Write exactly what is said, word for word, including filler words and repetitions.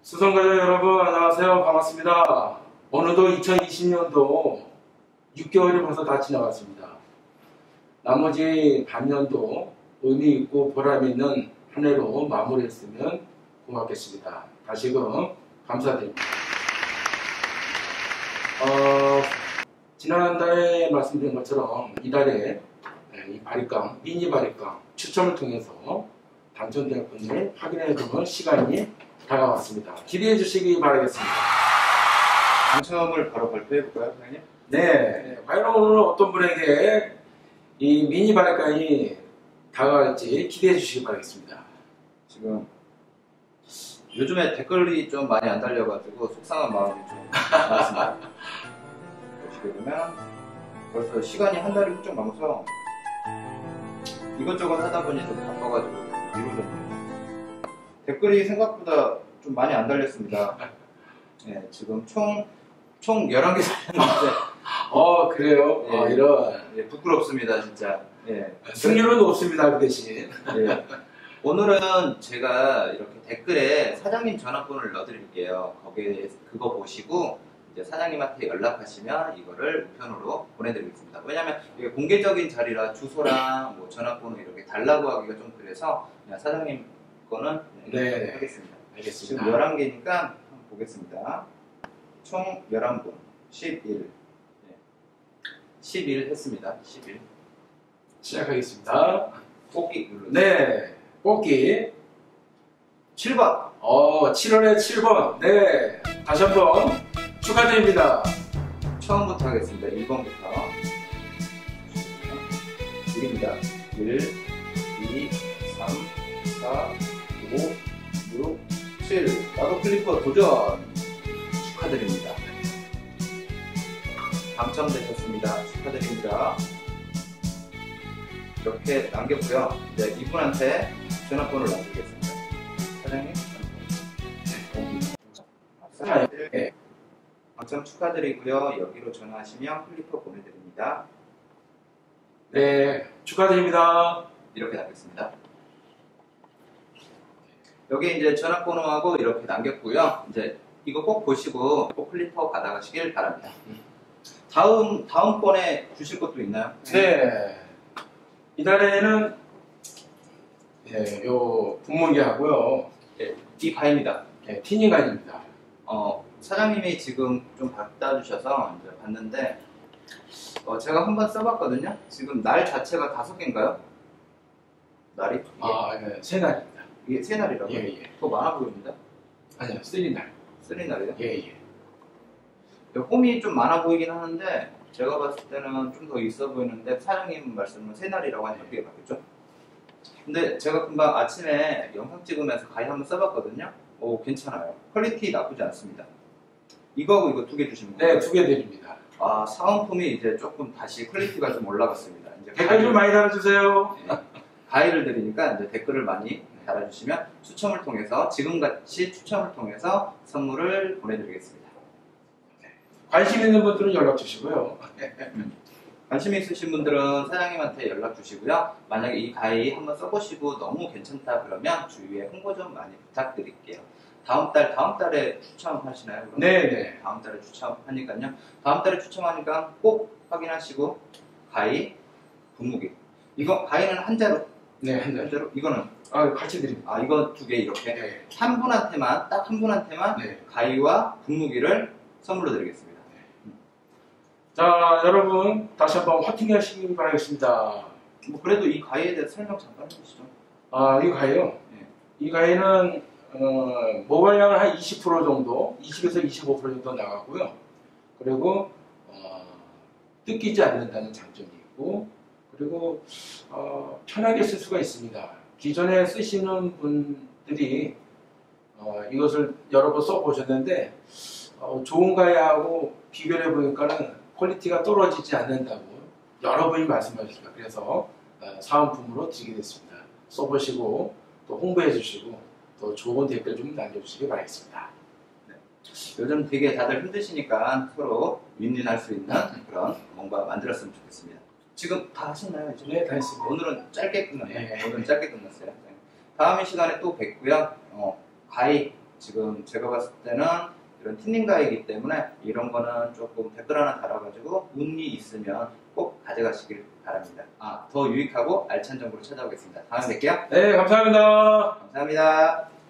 수성가족 여러분 안녕하세요. 반갑습니다. 어느덧 이천이십 년도 육 개월이 벌써 다 지나갔습니다. 나머지 반년도 의미 있고 보람 있는 한 해로 마무리했으면 고맙겠습니다. 다시금 감사드립니다. 어, 지난달에 말씀드린 것처럼 이달에 이 바리깡, 미니 바리깡 추첨을 통해서 당첨될 분을 확인해 보는 시간이 다가왔습니다. 기대해 주시기 바라겠습니다. 당첨을 바로 발표해 볼까요, 선생님? 네, 과연 오늘 어떤 분에게 이 미니 바리깡이 다가갈지 기대해 주시기 바라겠습니다. 지금 요즘에 댓글이 좀 많이 안 달려가지고 속상한 마음이 좀 많습니다. 보시게 되면 벌써 시간이 한 달이 훌쩍 넘어서 이것저것 하다 보니 좀 바빠가지고 미루졌네요. 댓글이 생각보다 좀 많이 안 달렸습니다. 네, 지금 총, 총 열한 개 달렸는데 어, 그래요? 예, 어, 이런. 예, 부끄럽습니다, 진짜. 예. 승률은 높습니다, 그 대신. 예. 오늘은 제가 이렇게 댓글에 사장님 전화번호를 넣어드릴게요. 거기에 그거 보시고 이제 사장님한테 연락하시면 이거를 우편으로 보내드리겠습니다. 왜냐면 이게 공개적인 자리라 주소랑 뭐 전화번호 이렇게 달라고 하기가 좀 그래서 그냥 사장님 거는 네, 하겠습니다. 알겠습니다. 지금 열한 개니까 한번 보겠습니다. 총 열한 분, 십일. 네. 십일 했습니다. 십일. 시작하겠습니다. 뽑기 눌러주세요. 네, 뽑기. 칠 번. 어, 칠월에 칠 번. 네, 다시 한번 축하드립니다. 처음부터 하겠습니다. 일 번부터. 일입니다. 일, 이, 삼, 사, 오, 육, 칠. 나도 클리퍼 도전! 축하드립니다. 당첨되셨습니다. 축하드립니다. 이렇게 남겼고요. 이제 이분한테 전화번호를 남기겠습니다. 사장님? 네. 당첨 축하드리고요. 여기로 전화하시면 클리퍼 보내드립니다. 네, 축하드립니다. 이렇게 남겼습니다. 여기 이제 전화번호하고 이렇게 남겼고요. 이제 이거 꼭 보시고 꼭 클리퍼 받아가시길 바랍니다. 다음 다음번에 주실 것도 있나요? 네, 이달에는 네, 요 분무기하고요. 네, 이 가입니다. 네, 티닝간입니다. 어, 사장님이 지금 좀 갖다 주셔서 이제 봤는데 어, 제가 한번 써봤거든요. 지금 날 자체가 다섯 개인가요? 날이? 이게, 아, 네, 세 날입니다. 이게 세 날이라고요? 예, 예. 더 많아 보입니다. 아니요, 쓰리 날. 쓰리 날이요? 예, 예. 홈이 좀 많아 보이긴 하는데 제가 봤을 때는 좀 더 있어 보이는데 사장님 말씀은 세 날이라고 하니까 그게 맞겠죠? 근데 제가 금방 아침에 영상 찍으면서 가입 한번 써봤거든요. 오, 괜찮아요. 퀄리티 나쁘지 않습니다. 이거하고 이거 두 개 주시면 네, 두 개 드립니다. 아, 사은품이 이제 조금 다시 퀄리티가 좀 올라갔습니다. 이제 댓글 좀 많이 달아주세요. 네, 가입을 드리니까 이제 댓글을 많이 달아주시면 추첨을 통해서 지금같이 추첨을 통해서 선물을 보내드리겠습니다. 관심 있는 분들은 연락 주시고요. 관심 있으신 분들은 사장님한테 연락 주시고요. 만약에 이 가입 한번 써보시고 너무 괜찮다 그러면 주위에 홍보 좀 많이 부탁드릴게요. 다음 달, 다음 달에 추첨하시나요? 그럼? 네네. 다음 달에 추첨하니까요. 다음 달에 추첨하니까 꼭 확인하시고 가입, 분무기. 이거 가입은 한자로? 네, 한 달. 한자로? 이거는? 아, 같이 드립니다. 아, 이거 두 개 이렇게? 네. 한 분한테만, 딱 한 분한테만 네. 가위와 분무기를 선물로 드리겠습니다. 자, 여러분 다시 한번 화이팅 하시기 바라겠습니다. 뭐 그래도 이 가위에 대해서 설명 잠깐 해주시죠. 아, 이 가위요? 네. 이 가위는 어, 모발량은 한 이십 퍼센트 정도, 이십에서 이십오 퍼센트 정도 나가고요. 그리고 어, 뜯기지 않는다는 장점이 있고, 그리고 어, 편하게 쓸 수가 있습니다. 기존에 쓰시는 분들이 어, 이것을 여러 번 써보셨는데 어, 좋은 가위하고 비교해 보니까는 퀄리티가 떨어지지 않는다고 여러 분이 말씀하셨습니다. 그래서 어, 사은품으로 드리게 됐습니다. 써보시고 또 홍보해 주시고 또 좋은 댓글 좀 남겨주시기 바라겠습니다. 네. 요즘 되게 다들 힘드시니까 서로 윈윈할 수 있는 그런 뭔가 만들었으면 좋겠습니다. 지금 다 하셨나요? 이제? 네, 다 했습니다. 오늘은 짧게 끝났네요. 네. 오늘은 짧게 끝났어요. 다음 이 시간에 또 뵙고요. 어, 가입 지금 제가 봤을 때는 이런 틴닝가이기 때문에 이런 거는 조금 댓글 하나 달아가지고 운이 있으면 꼭 가져가시길 바랍니다. 아, 더 유익하고 알찬 정보로 찾아오겠습니다. 다음에 뵐게요. 네, 감사합니다. 감사합니다.